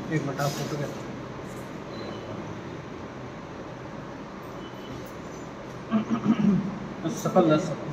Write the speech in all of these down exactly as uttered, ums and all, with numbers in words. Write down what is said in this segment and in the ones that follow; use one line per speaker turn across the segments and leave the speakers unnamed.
एक मिनट आप फोटो क्या सफल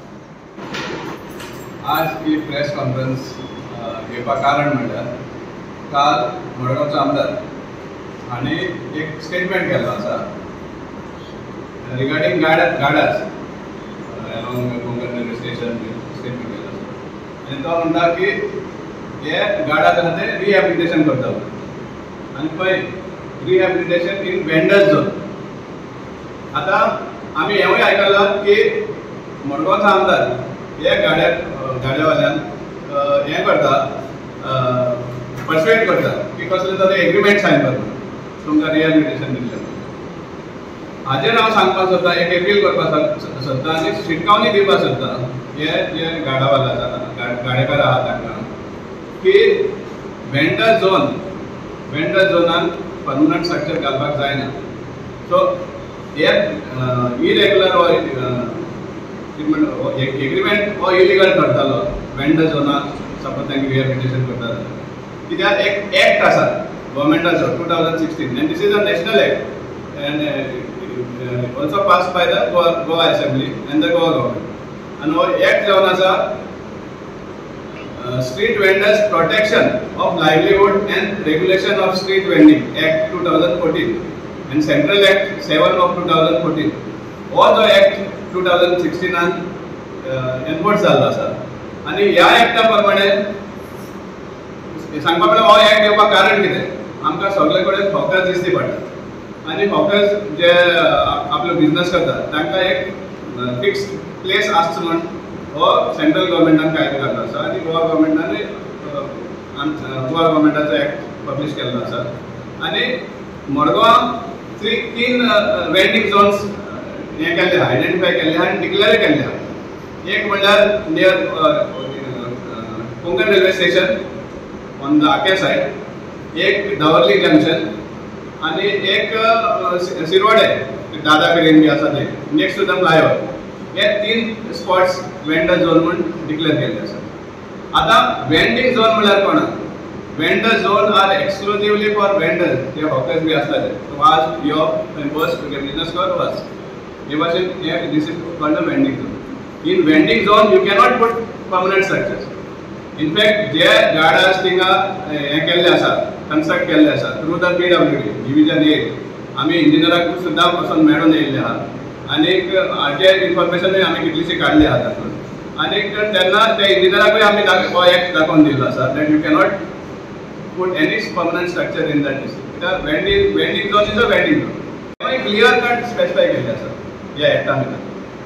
आज ही प्रेस कॉन्फरन्स घेवपाक कारण म्हणल्यार काल मडगांवचो आमदार हांणी एक स्टेटमेंट केल्लो आसा रिगार्डिंग गाड्या गाड्यास along Konkan railway station statement केल्लो आसा आनी तो म्हणटा की हे गाड्या ते रिहॅबिलिटेशन करता आनी पळय रिहॅबिलिटेशन इन वेंडर्स झोन. आतां आमी हेंवूय आयकलां की मडगांवचो आमदार हे गाड्या गाड्यावाल्यान हें करता पर्सुएट करता की कसले तरी एग्रीमेंट सायन करता तुमकां रिहॅबिलिटेशन दिल्लें. हाजेर हांव सांगपाक सोदतां, एक अपील करपाक सोदतां आनी शिटकावणी दिवपाक सोदतां हे जे गाडावाला आसा गाडेकार आहा तांकां की वेंडर झोन वेंडर झोनान परमनंट स्ट्रक्चर घालपाक जायना. सो हे इरेग्युलर वो एग्रीमेंट हो इलिगल करतालो वेंडर झोनाक सपोज तांकां रिहॅबिलिटेशन करता जाल्यार कित्याक एक एक्ट आसा गव्हर्मेंटाचो two thousand sixteen and this is a national act and also pass by the Goa assembly and the Goa government आनी हो एक्ट जावन आसा street vendors protection of livelihood and regulation of street vending act two thousand fourteen and central act seven of two thousand fourteen हो जो act two thousand सिक्सटीनान enforce जाल्लो आसा. आनी ह्या एक्टा प्रमाणे सांगपा म्हळ्यार हो एक्ट येवपाक कारण कितें आमकां सगळे कडेन हॉकर्स दिसती पडटा आनी हॉकर्स जे आपलो बिजनस करतात तांकां एक फिक्स प्लेस आसचो म्हण हो सेंट्रल गव्हर्मेंटान कायदो घाल्लो आसा आनी गोवा गव्हर्मेंटान गोवा गव्हर्मेंटाचो एक्ट पब्लीश केल्लो आसा. आनी मडगांव थ्री तीन वेंडिंग झोन्स हें केल्ले आहा, आयडेंटिफाय केल्ले आहा आनी डिक्लेअर केल्ले आहा. एक म्हणल्यार near Konkan railway station on the आके सायड, एक धावर्ली जंक्शन आनी एक शिरवाडे दादा कडेन बी आसा थंय नेक्स्ट टू द फ्लायओवर. हे तीन स्पॉट्स वेंडर झोन म्हूण डिक्लेअर केल्ले आसा. आतां वेंडिंग झोन म्हळ्यार कोण? Vendor zone are exclusively for vendors जे हॉकर्स बी आसता ते वाज यो बस तुगे बिजनस कर वाज हे भाशेन हे दीस is called the vending zone. In vending zone you cannot put permanent structures. In fact जे गाड्यास थिंगा हे केल्ले आसा कन्स्ट्रक्ट केल्ले आसा through the P W D division at आमी इंजिनियराक सुद्दां वचून मेळून येयल्ले आहा आनीक हाचे इन्फॉर्मेशनूय आमी कितलीशी काडली आहा तातूंत. आनीक तेन्ना त्या इंजिनियराकूय आमी हो एक्ट दाखोवन दिल्लो आसा that you cannot put any permanent structure in that district. Because vending vending zone is a vending zone. Very clear cut specify केले आसा या एक्टा भितर.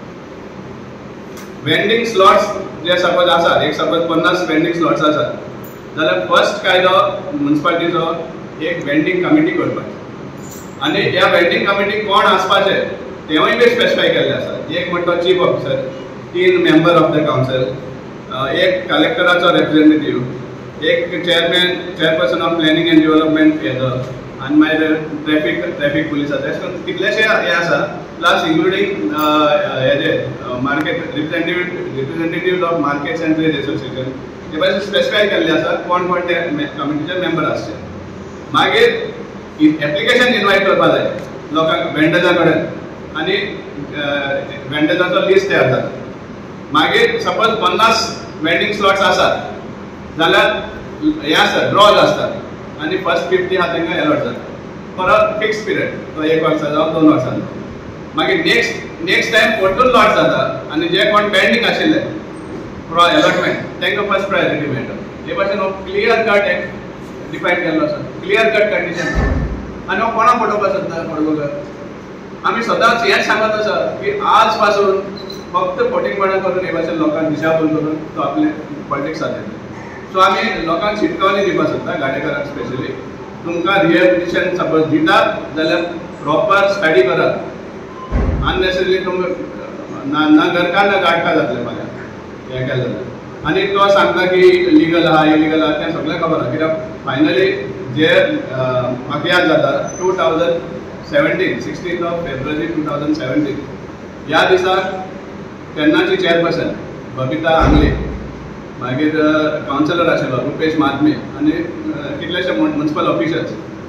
वेंडिंग स्लॉट्स जे सपोज आसा एक सपोज पन्नास वेंडिंग स्लॉट्स आसा जाल्यार फर्स्ट कायदो म्युनिसिपालिटीचो एक वेंडिंग कमिटी करपाची आनी ह्या वेंडिंग कमिटी कोण आसपाचे तेवूय बी स्पेसिफाय केल्ले आसा. एक म्हणटा chief officer, three member of the council, एक कलेक्टराचो रिप्रेझेंटेटिव्ह, एक chairman chairperson of planning and development हेजो आनी मागीर ट्रॅफिक ट्रॅफिक पुलिसाचो अशें करून कितलेशे हे आसा. प्लस इन्क्लुडींग हेजे market representative representative of markets and trade association हे भाशेन स्पेसिफाय केल्ले आसा कोण कोण ते कमिटीचे मेंबर आसचे. मागीर एप्लिकेशन इनवायट करपाक जाय लोकांक वेंडर्सा कडेन आनी वेंडर्साचो लिस्ट तयार जाता. मागीर सपोज पन्नास वेंडिंग स्लॉट्स आसात जाल्यार हे आसता ड्रॉज आसतात आनी फर्स्ट फिफ्टी आहा तांकां अलॉट जाता फॉर अ फिक्स पिरियड. तो एक वर्सा जावं दोन वर्सां जावं. मागीर नेक्स्ट नेक्स्ट टायम परतून लॉट जाता आनी जे कोण पेंडींग आशिल्ले फॉर अलॉटमेंट तांकां फर्स्ट प्रायोरिटी मेळटा. हे भाशेन हो क्लियर कट एक डिफायन केल्लो आसा, क्लियर कट कंडिशन. आनी हो कोणाक पटोवपाक सोदता मडगांवकार? आमी सदांच हेंच सांगत आसा की आज पासून फक्त फोटींगपणा करून हे भाशेन लोकांक दिशाभूल करून तो आपले पॉलिटिक्स सादर. सो आमी लोकांक शिटकावणी दिवपाक सोदता गाडेकारांक स्पेशली तुमकां रिहॅबिलिटेशन सपोज दितात जाल्यार प्रॉपर स्टडी करात. अननेसेसरी तुमकां ना ना घरकार ना गाडका जातलें फाल्यां हें केलें जाल्यार. आनी तो सांगता की लिगल आहा इलिगल आहा तें सगळें खबर आहा कित्याक फायनली जे म्हाका याद जाता two thousand seventeen sixteen of February two thousand seventeen ह्या दिसाक तेन्नाची चेअरपर्सन बबिता आंगले मागीर कावन्सिलर आशिल्लो रुपेश माधमे आनी कितलेशे म्युनिसिपल ऑफिशल्स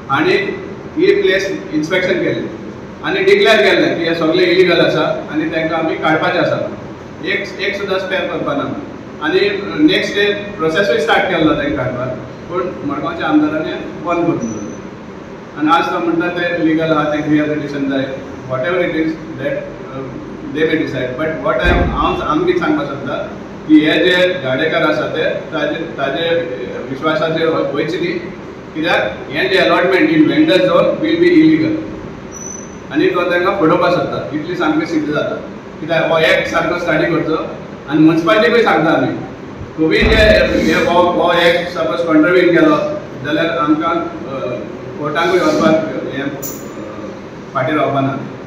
आणि ही प्लेस इन्स्पेक्शन केली आणि डिक्लेअर केलें की हे सगळे इलिगल आसा आणि तांकां आमी काडपाचें आसा. एक एक सुद्दां स्टेप करपाना आणि नेक्स्ट डे प्रोसेसूय स्टार्ट केल्लो तांकां काडपाक, पूण मडगांवच्या आमदारांनी बंद करून दवरलो. आणि आज तो म्हणटा ते लिगल आहा, ते रिहॅबिलिटेशन जाय, whatever it is that they may decide. But what I हांव आमी कितें सांगपाक सोदता की हे जे गाडेकार आसा ते ताजे ताजे विश्वासाचेर वयचे न्ही, कित्याक हें जे allotment in vendor zone will be illegal आनी तो तांकां फडोवपाक सोदता. इतली सामकी सिद्ध जाता, कित्याक हो एक सारको स्टडी करचो आनी म्युन्सिपालिटीकूय सांगता आमी तुमी जे हो हो एक सपोज कॉन्ट्रिब्यूट केलो जाल्यार आमकां कोर्टाकूय वचपाक हें फाटीं रावपाना.